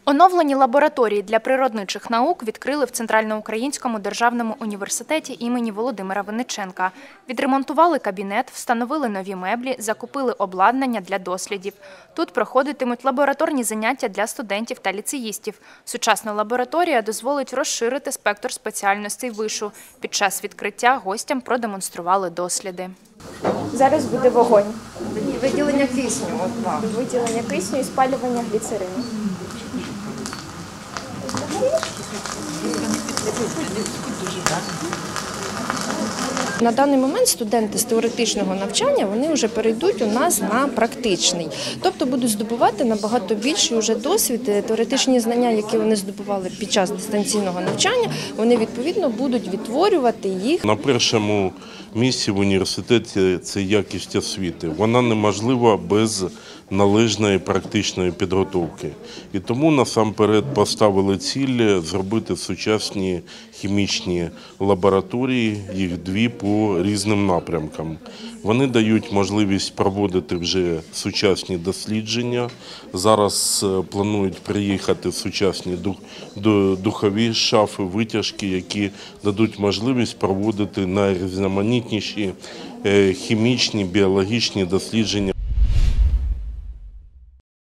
Оновлені лабораторії для природничих наук відкрили в Центральноукраїнському державному університеті імені Володимира Винниченка. Відремонтували кабінет, встановили нові меблі, закупили обладнання для дослідів. Тут проходитимуть лабораторні заняття для студентів та ліцеїстів. Сучасна лабораторія дозволить розширити спектр спеціальностей вишу. Під час відкриття гостям продемонстрували досліди. Зараз буде вогонь. Виділення кисню. Виділення кисню і спалювання гліцерину. На даний момент студенти з теоретичного навчання вони вже перейдуть у нас на практичний. Тобто будуть здобувати набагато більший уже досвід, теоретичні знання, які вони здобували під час дистанційного навчання, вони відповідно будуть відтворювати їх. На першому місці в університеті це якість освіти. Вона неможлива без належної практичної підготовки. І тому насамперед поставили ціль зробити сучасні хімічні лабораторії, їх дві по різним напрямкам. Вони дають можливість проводити вже сучасні дослідження. Зараз планують приїхати сучасні духові шафи, витяжки, які дадуть можливість проводити найрізноманітніші хімічні, біологічні дослідження.